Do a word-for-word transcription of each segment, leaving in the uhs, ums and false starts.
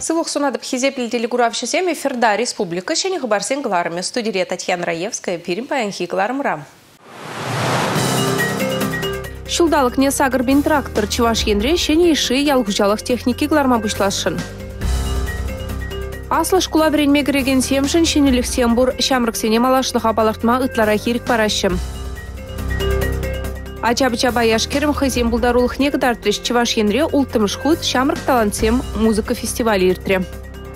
Сывух сунадып хизепил делегуравши семи Ферда Республика шени хабарсен гларами. Студия Татьяна Раевская, Пирим паянхи глармрам. Шулдалық не сагырбин трактор чуваш ендре шени иши ялгужалых техники гларма бушлашын. Аслы шкула вренме греген семшин шенелих сембур шамрыксене малашлыха балартма ытлара хирик парашым. Ачабыча баяшкерім хызем булдарулых негдар треш чуваш ендре ултымыш худ шамрык талантсем музыка фестиваля иртре.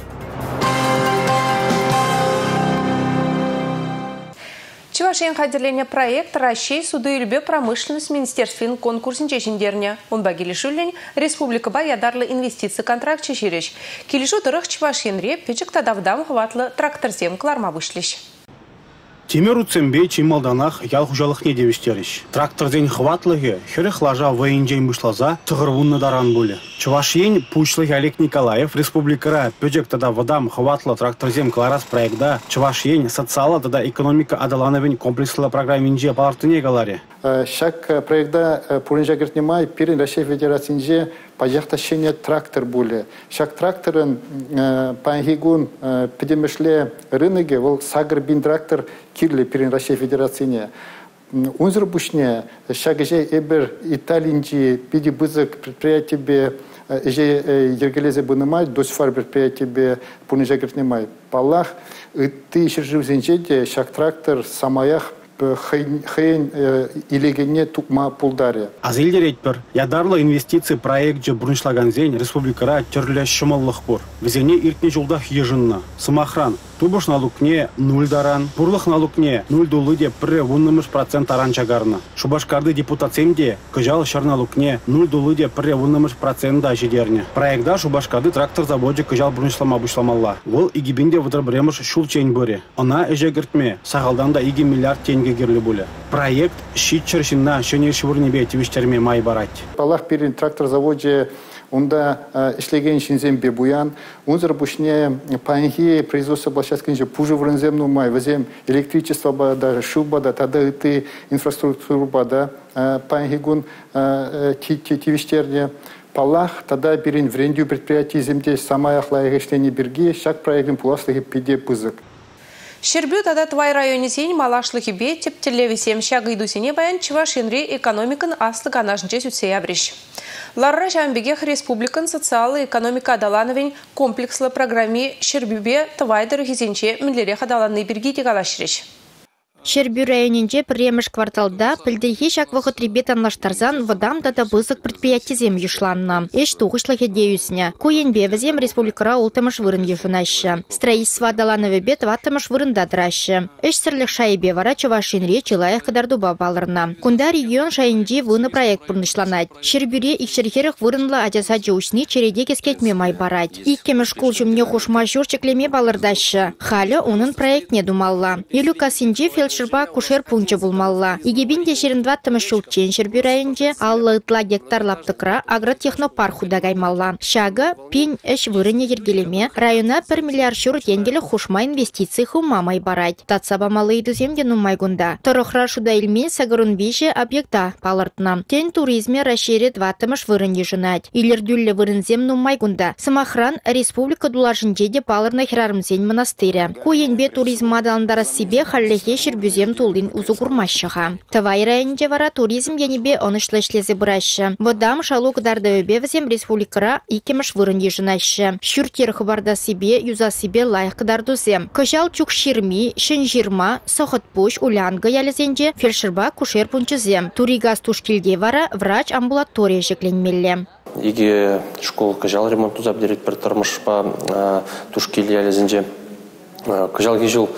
Чувашен хадерление проект Ращей суды и любе промышленность Министерствен конкурсен чешендерня. Он багили шулень Республика Баядарлы инвестиции контракт чеширеш. Килишу тырых Чувашенре печек тадавдам хватлы тракторзем кларма вышлищ. Темеру цембе чималданах ялхужалых не девиштерищ. Трактор день хватлыге, херех лажа военджень мышлаза, тыгырвунны даран были. Чувашень пучлых Олег Николаев, Республикара, пёджек тогда водам хватлы тракторзем кларас проекта, Чувашень социала тогда экономика адалановень комплексла программе инже палартыне галаре. Шак проекта пуринжа гертнимай пирин Россия Федерации паяхташение трактор были. Шак тракторын пангигун педемешле рынке вол сагрбин трактор кирли пирин Россия Федерации. Унзер бушне шак же эбер Италинджи пиди бызык предприятие же ергелезе бынымай досфар предприятие пуринжа гертнимай палах ты шержив зенчете шак трактор самаях хейн илегене тукма пулдаре. Азильдеретпер. Ядарлы инвестиции проект же бруншлаган зень республикара тёрля шымаллых пор. Везене иртне жолдах ежинна. Самохран. Тубуш налукне нуль даран. Пурлых налукне нуль дулыде пре вуннымыш процент аран чагарна. Шубашкарды депутатсемде кыжал шар налукне нуль дулыде пре вуннымыш процент да жидерне. Проектда Шубашкарды трактор заводе кыжал бруншлама бушламалла. Вол игибинде выдробремыш шулчень боре. Она эжегертме. Сагалдан да иги миллиард тенге герлі буле. Проект щитчершинна шөнер швурнебе тивиштерме май барать. Палах перин трактор заводе онда ишлеген шинзембе буян, унзер бушне панхи производство площадки пуже вренземну май, возем электричество бада, шуба да, тогда ты инфраструктуру бада, панхигун тивиштерне. Палах тогда перин врендю предприятий земде самая хлаегештени берги, шак проектен пуласлыги пиде пызык. Щербю тада твай районе сень малашлыхи бе тептелеви сем шагы идусене баян Чувашенре экономикан аслы канашнче сүтсей абриш. Ларра Жамбегех республикан социалы экономика адалановень комплекслы программе Щербюбе твайдыр хизенче миллерех адаланный берги тегалашриш. Щербю районенче премеш кварталда пілдейхи шак вақыт ребет анлаштарзан вадам дада бызык предприятизем юшланна. Эш туғышлығы деюсня. Куенбе вазем республикара ултымыш вырын юшунаща. Строительство адаланове бет ватымыш вырын дадраща. Эш сірлік шайбе вара Чувашенре чилаях кадарduba балырна. Кунда регион шайынди вына проект пурнышланать. Щербюре икшерхерых вырынла адяса жаушни череде кескетме май барать. Иккемеш кулчумне хушма журчеклеме балырдаща. Халя унын проект не думалла. Илюка синджи Шерба кушер пунча булмалла. Игебин дешерин дваттымы шулчен Щербю районче аллы ытла гектар лаптыкра агротехнопарк худагаймалла. Шага пень эш вырыне ергелеме района пір миллиард шур тенгелі хушма инвестиции хумамай барать. Татсаба малы идуземде нумай гунда. Торохра шуда илмен сагарун бейше объекта палартна. Тен туризме расшире дваттымыш вырыне жынать. Илердюлле вырынзем нумай гунда. Самохран республика дулажынчеде палырна хирарымзен монастыря. Куенбе туризм адаландарас себе халлехе Щербюзем тулин узу курмащаха. Тавай районче вара туризм янебе онышлы шлезе бұраща. Водам шалук дардавебе вазем республикара икемеш вырын ежынаща. Щуртер хабарда себе, юза себе лайық дардузем. Кожал чук ширми, шын жирма, сохот пуш, улянга ялезенже, фельдшерба кушер пунчызем. Туригаз тушкилге вара врач амбулатория жекленмелле. Иге школ кожал ремонту забдерет бір тұрмышпа тушкилге ялезенже. Кожал гежил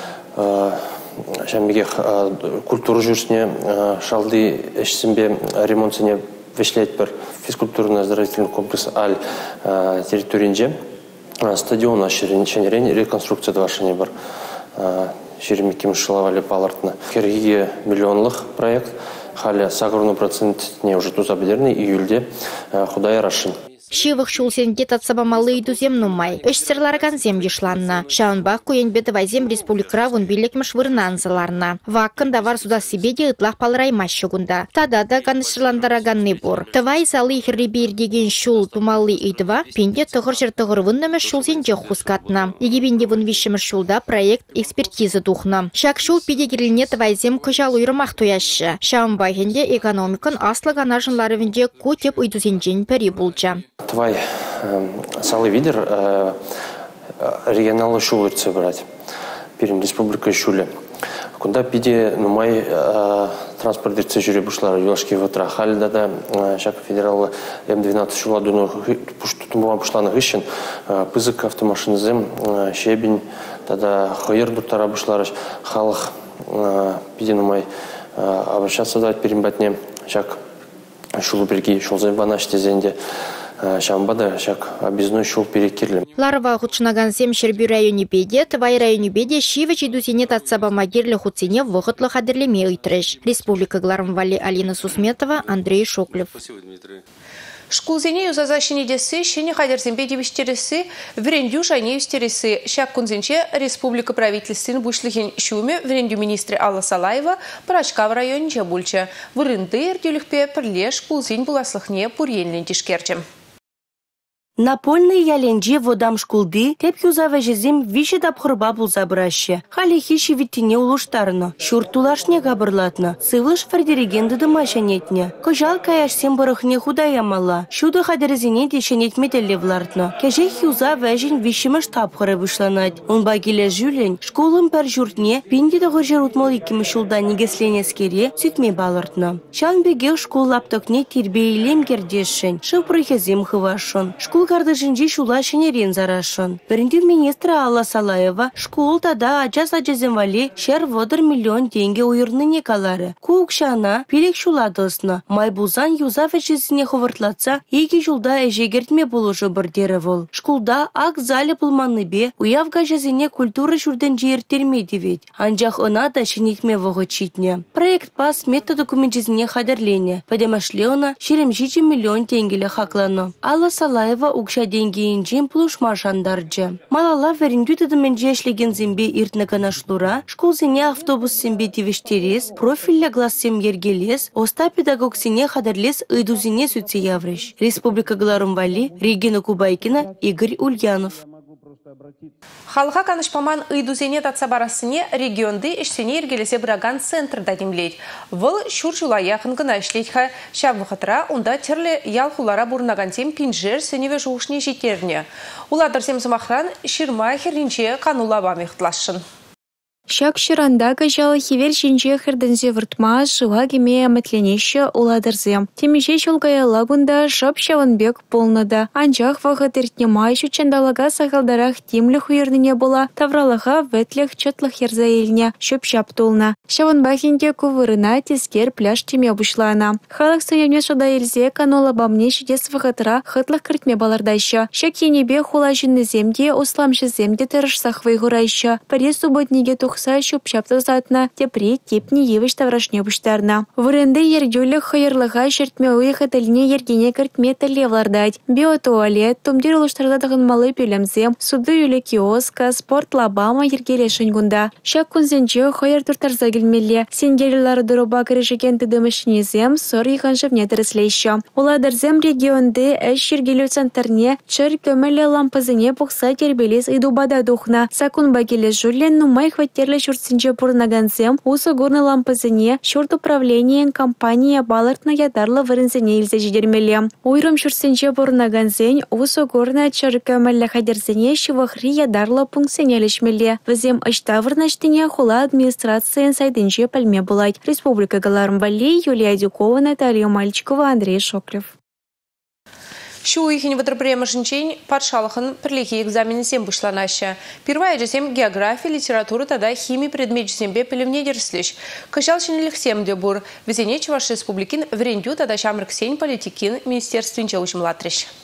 Жамбегех культура жүрсіне шалды әшсінбе ремонтсыне вешлет бір физкультурно-оздоровительный комплекс аль территориинже стадион ашырен реконструкция вашыне бір жеремекем шылавали палартына. Кергеге миллионлық проект, халя сағырыну процент не уже тузабедерный июльде худай рашын. Шивых шулсенде татсабамалы идузем нумай. Эшсерларган зем ешланна. Шаунбах куенбеті вайзем республикра вон билекмеш вырнанзыларна. Ваккын давар суда сибеде ытлах палрайма шугунда. Тада да ганышырландараган не бур. Тавай салы хиррибир деген шул тумалы идва, пенде тұғыр жыр тұғыр выннамеш шулсенде хускатна. Егебенде вон вишемеш шулда проект экспертизы тухна. Шак шул педегерлене тавайзем кыжал уйрымах туяшы. Шаунбахенде экономикан аслы ганажынларывенде кутеп идузенжен пери булча. Твай салы видер регионалы шул өртсе брать. Перем республика шуле. Кунда пиде нумай транспорт дерце жүре бушлар юлашки ватра халда да шак федерал эм двенадцать шула дуну тумбан бушланы гышын пызык автомашинзем щебень тада хойер дутара бушлар халық пиде нумай обращаться дать перембатне шак шулу берги шулзем ванаш тезенде Шамбада шак объездной шел перекирлем. Ларва худшнаган сем Шербю районе беде, Твай районе беде шивыч идусене татсаба магерле худсене вғытлы хадерлеме уйтреш. Республика Гларамвали Алина Сусметова, Андрей Шоклев. Шкулзене юзазащине десі, шене хадерзембе дебіштересі, врендю шайне юстересі. Шак кунзенче Республика правительствен бушлыхен шуме врендю министрі Алла Салаева парачка в районе Чабульча. Вырынды ердюлікпе пірле шкулзен буласлыхне пурьенлен тишкерчем. Напольный яленже водам шкулды, теп юзавы жезем виші дапхырба булза бұрашы. Халі хиші виттіне улуштарыны, шуртулашне габырлатны, сывлыш фардерегенді дымашанетне. Кыжал каяшсен бұрықне худаямала, шуды хадерезіне дешенетмеделі влартны. Кәжек юза вәжін вишіміш тапхыры бұшланад. Он багиле жүлін, школын пәр жұртне, пенде дұғыр жырутмал екімі шулда негесленескере сүтме балыртны. Шан беге школ лаптықне тербейлем кердешін, шыпрыхезем хывашын. Школ кардышынжи шула шенерен зарашын. Бірінде министра Алла Салаева школ тада аджас-аджазен вали шер водыр миллион тенге уйырны некалары. Куукшана пирек шуладысны. Майбузан юза вәжесіне ховыртлатса, еге жулда әжегертме болушы бірдері вол. Школда ак залі пылманы бе, уявга жазіне культура жүрден жиертермейді вет. Анжақ ына да шенетме вғы читне. Проект пас методокумент жезіне хадерлене. Падемашлеуна шеремжичи миллион тенгелі хакланы. Алла Салаева укша денгейінжен плушма жандарджы. Малала верінді тыдымен жешлеген зембе иртні канашлура, школ зене автобус зембе тивештерес, профилля глаз сем ергелес, оста педагог сене хадарлес ыйдузине сүтсе яврыш. Республика Гларамвали, Регина Кубайкина, Игорь Ульянов. Халха канышпаман ыйдузене татсабарасыне регионды ішсене ергелесе бұраган центрда демлейд. Выл шур жула яқын гына ішлейтха шабвықытыра онда терлі ялхулара бұрнаган тем пинжер сеневе жуғышне жетеріне. Уладыр семсымахран ширма херінче канула бамехтлашын. Шак шыранда кажалы хевер жинже хырдынзе выртма жыва кеме әмітленеші уладырзем. Темеше шолгая лагунда шап шаванбек полнада. Анжақ вағыт иртнема шучандалага сағалдарах темлі хуерныне бола, тавралаға вәтліх чотлық ерзаеліне шөп шап толна. Шаванбахинге кувырына тескер пляж теме бұшлана. Халық сыневне шода елзе канола бамне шедес вағытыра хытлық кіртме балардайшы. Шак енебе хула жинны земде, осламшы земде тұрыш сақвай ғырайшы. Паре субботнеге тухса шөп-шапты затна, тепре тепне евіш таврашне бұштарна. Вырынды ергелі хайырлыға шертме ұйық әтіліне ергене кіртме тәлевлардайд. Биотуалет, тумдер ұлыштардадығын малы пелемзем, суды үлі киоска, спорт лабама ергелешін гунда. Шак күнзенче хайыр тұртарза келмелі. Сенгелілары дұруба кірішіген тыдымышнезем, сор иған жывне тіріслейші. Уладырзем регионды әш ергелі центрне чыр көмілі лампызыне бұқса тербелес идубада дұхна. Сакун багелі жүлен нумай хваттерлі шүртсінче бұрнагансем, осы горны лампызыне шүрт управлениен компания балыртна ядарлы вырынзіне илзе жидермелі. Уйрым шүртсінче бұрнагансен, осы горны чыр көмілі хадерзіне шывықри ядарлы пунксене лешмелі. Візем ұшта вырнаштыне хула администрациян сайдынче пәлме бұлайд. Республика Гларамвали, Юлия Дюкова, Наталья Мальчикова, Андрей Шоклев. Шу ихин ватрапремашынчен патшалықын пірлеге экзаменесем бұшланашы. Первая жесем география, литература, тада химия предмет жесембе пілімне дерслеш. Кышал шенеліксем де бұр. Везене Чуваш республикин врендю тада шамрыксен политикин министерствінче учымлатреш.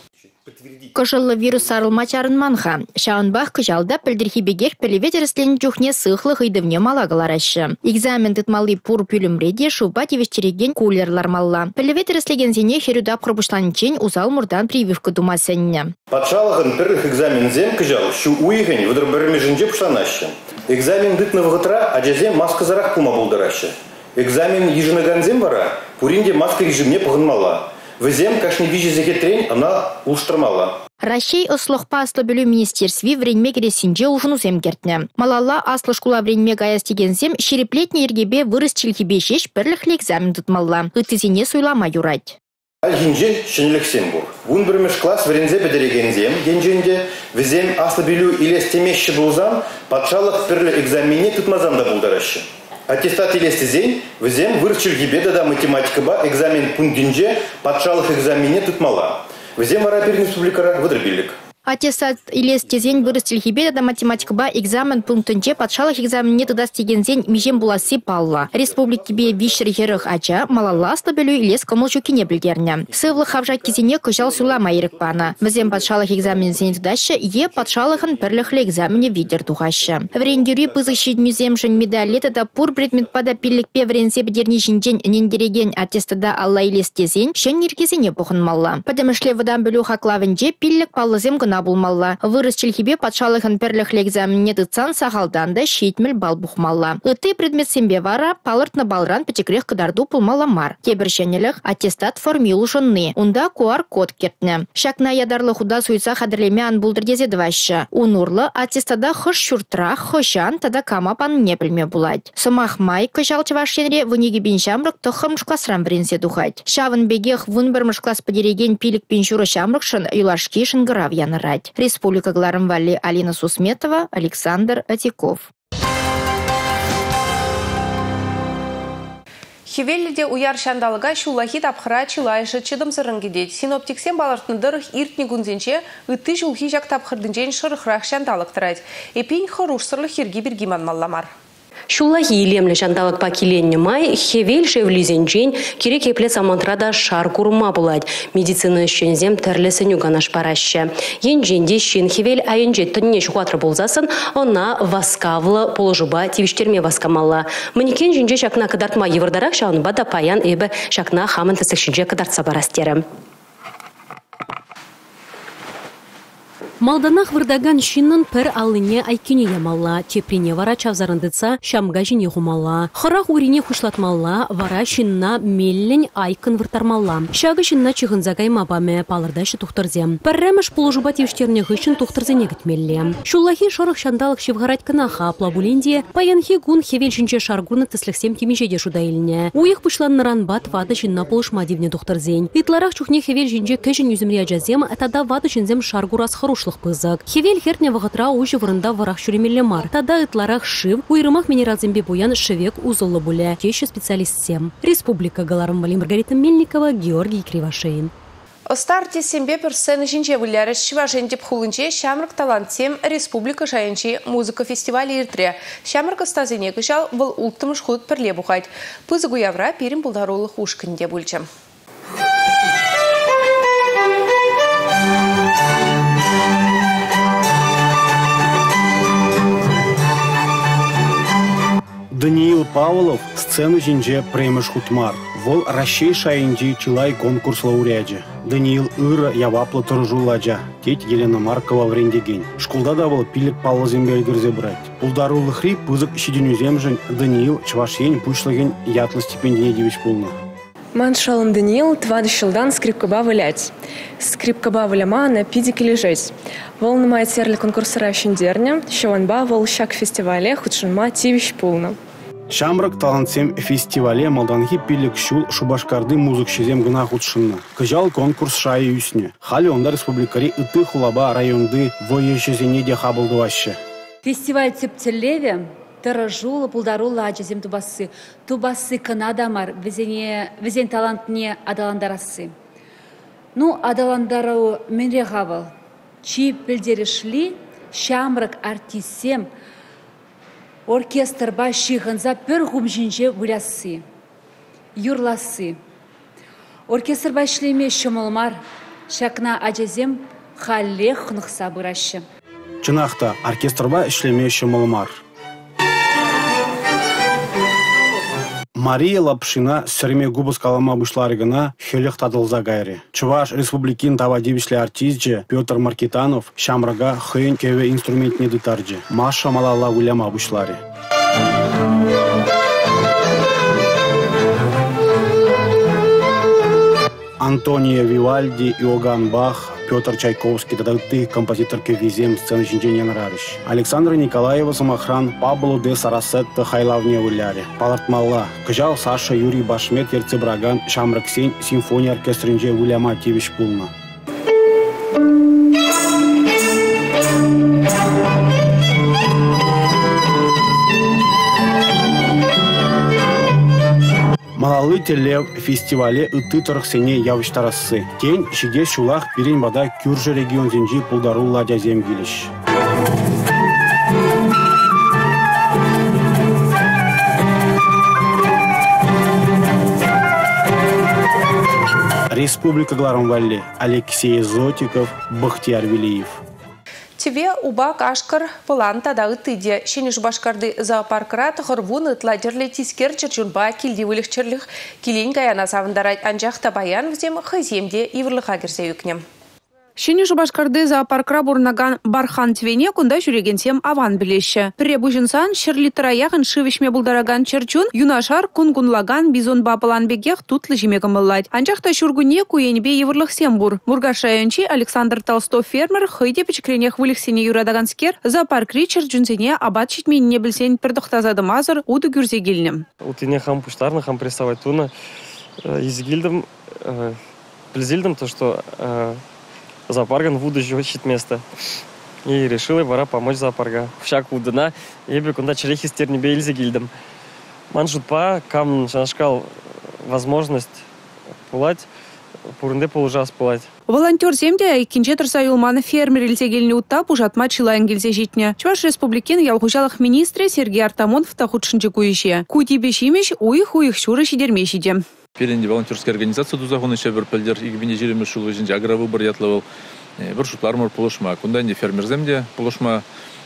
Кожылы вирус сарылма чарынманха. Шаунбах кыжалда пілдірхибегер пілеветеріслен жүхне сықлы ғыдывне малагаларашы. Экзамен тытмалы пур пүлімреде шуба девештереген кулерлар малла. Пілеветеріслеген зене херюдап құрбышланчен узал мұрдан прививка думасенне. Патшалығын пірлік экзамен зем кыжал, шу уйген выдыр біріме жынже пұшланашы. Экзамен дытны вғытра ажазем маска зарақ пума болдырашы. Экзамен ежініған зем бара, пуринде маска ежімне пұғынмала. Візем кашни вижі зекетрен, ана ұлштырмала. Рашей ұслықпа аслы бөлі министерсви вренме кересінже ұжыну земгертне. Малалла аслы шкула вренме гаястеген зем шереплетне ергебе вырыс чилкебе шеш бірліхлі экзамен тұтмалла. Үттізіне суйлама юрать. Аль-Гинже шенліксен бұр. Вун бірмеш класс врензе бедереген зем, генженде, візем аслы білу илес темешші бұлзам, патшалық бірлі экзаменне тұтмазам да бұлдарашы. Аттестат илесті зен, візем вырчыл гибеда да математика ба экзамен пундинже патшалық экзаменне тұтмала. Візем вара перін республикара выдырбилік. Аттестат илес тезен вырастил хибеда да математика ба экзамен пунктынче патшалық экзаменне тыдас теген зен межем буласы палла. Республики бе вишер херых ача малаласта бөлü илес комылчу кине білгерне. Сывлы хавжа кезене күжал сулама ерікпана. Візем патшалық экзамен зен тыдашы е патшалықын пірліхлі экзамене видер тухашы. Врендюри пызык мюзем жын медалеті да пур предмет пада пиллікпе вренсе бідерне жінжен нендереген аттестада алла илес тезен шын еркезене бұқынмалла. Падамышле вадан бөлü хаклавынже пиллік паллызем гына булмалла. Вырыс чилхибе патшалығын пірліхлі экзаменне тыцан сағалдан да шейтміл бал бұқмалла. Ыты предмет сембе вара палыртны балран печекрех кыдарду пулмала мар. Кебіршенелік аттестат формилу жынны. Унда ку ар код кертне. Шакна ядарлы худа суйца хадырлеме ан булдырдезе дваща. Унурлы аттестада хыш шуртра, хышан тада камапан не білме булать. Сымах май кышал чывашенре вынеге беншамрық тұхымш классран бірінсе духать. Шавын бегех вынбірмыш класс подереген пилік пеншуры шамрықшын юлашки шынгырав янырать. Республика Гларамвали, Алина Сусметова, Александр Атиков. Хевеллиде уяр шандалыга шулахи тапхыра чылайшы чыдым сырынгедет. Синоптиксен балартындырых иртні гунзенче үтті жулхи жак тапхырдынчен шырықрақ шандалык тырайд. Эпин хорушсырлы херги бергиман малламар. Шулахи илемлі жандалык пакиленне май, хевел шевлизенчен керек епле самантрада шар курма булать. Медицина шензем тәрлесін юганаш парашы. Енженде шен хевел айынже түнне шуқатры болзасын, она васкавлы положуба тивиштерме васкамалла. Маникен женже шакна кыдартма евардарак шаунба да паян эбі шакна хамын тысықшынже кыдартса барастерім. Малданах вырдаган шиннын пір алыне айкене ямалла, теприне вара чавзарындыца шамга жіне хумалла. Хырах урине хушлатмалла, вара шинна меллен айкын выртармалла. Шагы шинна чығынзагай мабаме палырдашы тухтырзем. Пірреміш полужуба тевштерне ғышын тухтырзене гітмелле. Шуллахи шорық шандалық шевгарать кынаха плабулинде, паянхи гун хевел жінче шаргуны тыслықсем темежеде шудайылне. Уйық пышланныран бат вады шинна полышма девне тухтырзен. Итларах чухне хевел жінче кәжін юзімре ажазем, тада вады шинзем шаргурас харушлық пызык. Хевел хертне вағытра уйжы вырында варах шүремелі мар. Тада ытларах шив, уйрымах минералзембе буян шевек узылы буле. Тещу специалистсем. Республика Галарымвали, Маргарита Мельникова, Георгий Кривошеин. Старте сембе персен жинче выляры шивашен деп хулынче шамрык талантсем Республика Шайынче музыка фестивалі иртре. Шамрык стазене кышал был улттымыш худ пірле бұхайд. Пызыгу явра перім бұлдарулы хушкінде бүлчем. Даниил Павлов сцену жинже премеш хутмар. Вол Рашей Шайынчи чилай конкурс лауреаджи. Даниил ыры яваплы тұржуладжа. Теть Елена Маркова врендеген. Школда да был пилік Павла зембелгерзе брать. Пулдарулы хри пызык щеденюзем жын Даниил чвашень пушлеген ятлы стипендия девич полна. Маншалым Даниил твады шылдан скрипкаба вылять. Скрипкаба выляма на пидике лежать. Вол намай церлі конкурсыра шендерня, шеванба вол шак фестивале худшынма тивищ полна. Шамрак талантсем фестивале малданхи пилік шул шубашкарды музык шезем гына худшынна. Кыжал конкурс шайы үсне. Хали онда республикари ыты хулаба районды воешезене де хабылды ваще. Фестиваль цептелеве Таражула, пулдарула, аджазем тубасы. Тубасы канадамар, везен талантне адаландарасы. Ну, адаландарау менре гавал. Чи пілдерішли, шамрак артисем, оркестр ба шиғынза пір ғумжинже вылясы. Юрласы. Оркестр ба шлеме шымылмар, шакна аджазем халле хнықса бұрашы. Чынақта оркестрба ішлемеші мұлмар. Мария Лапшина сірме губыз калама бұшларығына хелік тадылза гайры. Чуваш республикин тавадивишлі артистжі Петр Маркитанов шамрага хыйын кеве инструментне дытаржы. Маша малала уляма бұшлары. Антония Вивальди, Иоганн Бах, Петр Чайковский, дадаты композитор кевизем сцены жинженен рарыш. Александра Николаева Самохран, Пабло де Сарасетта Хайлавне уляре. Палартмалла, Кыжал Саша Юрий Башмет, Ерцебраган, Шамраксень, симфония оркестринже уляма тивиш пулна. Малалы телев фестивале ыты тұрықсене явыштарасы. Тень шиде шулах перен бада күржі регион зенжи пулдару ладя земгеліш. Республика Гларамвалли, Алексей Зотиков, Бахтияр Велиев. Тебе убак ашкар план тадагы тыде. Шенеш башкарды зоопаркра тұғырвун ытладерлі тискер чырчунба келдевілік чырлық келен гаяна савындарай анжақта баян взем хыземде ивырлыға кірсе өкнем. Шені Жубашкарды зоопаркра бурнаган бархан твене кунда жүрегенсем аван білеші. Пребужинсан шырлитыра яғын шывышме бұлдараган чырчун юнашар кунгунлаган бизон бапалан бегех тутлы жемегімыллайд. Анжақта шүргуне куенбе евырлық сембур. Мургашаянчи Александр Толстов фермер хыйде печкренех вылықсене юрадаган скер зоопаркри чырчунсене абат читменіне білсен пердықтазады мазыр уды гүрзе келінім. Утыне хам пуштарны, хам прессовать туна изгильдым, плезильдым то, что зоопарган вуду жёчит место. И решила пора помочь зоопарга. Всяк удана, ебе кунда черехи стерни бейльзе гильдом. Маншутпа, кам шанашкал возможность пулать, пурынде полужас пулать. Волонтер земде икинче тұрса юлманы фермер илзегеліне уттап ужатма чилайын келзе жетіне. Чуваш республикин ялғужалық министре Сергей Артамонов тахудшынчы куише. Куйдебе шимеш уих-уих шуры шидермешиде. Перенде волонтерская организация дузагон еще бір пілдер игбіне жеремі шулы жинде агровыбор ятлывал. Бір шутлар мор полушма. Кунда не фермер земде полушма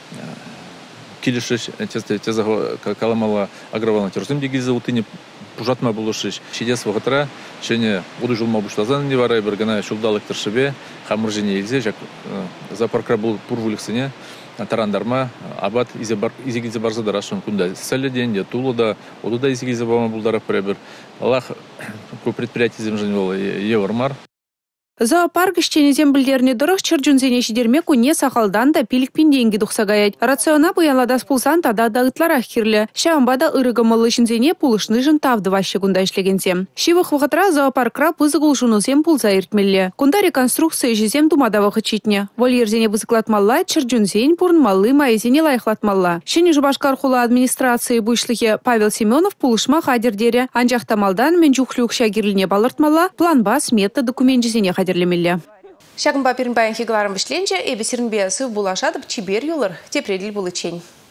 килишеш тезаго каламала агроволонтер земде гильза утыне пужатма булушиш. Шидес вағытра шене уды жылма буштазан не варай бір гана шулдалық тіршібе хамыржене елзе жак зоопаркра бұл пурвуліксіне тарандарма абат изегизе барза дарашын кунда сәледен тулуда одуда изегизе бама булдара пребір Аллах көп предприятие земжен бол евармар. Зоопарк ішченезен білдеріне дұрық чырджунзене шидермек уне сақалдан да пилікпен денгі дұқсағаяд. Рациона бұянладас пулсан тада дағытлар ақкерлі. Шамбада ұрығымылы жынзене пулышны жын тавды вашы күнда ішлегенсем. Шивық вғытра зоопаркра пызығыл жунузем пулза иртмелі. Күнда реконструкция жезем думада вақы читне. Вольерзене бұзықлатмалла чырджунзен пурнмалы майзене лайықлатмалла. Шені Жубашкар хула администрации бұйшлығы Павел Семенов пулышма хадердері анжақтамалдан мен жүхлюк шагерліне балыртмалла планба смета документ жезене хадерлемелі. Шагын бапирін баян хигаларын вышленже, эбесірін бе сыв булашадып чибер юлыр, тепреділ бұлы чень.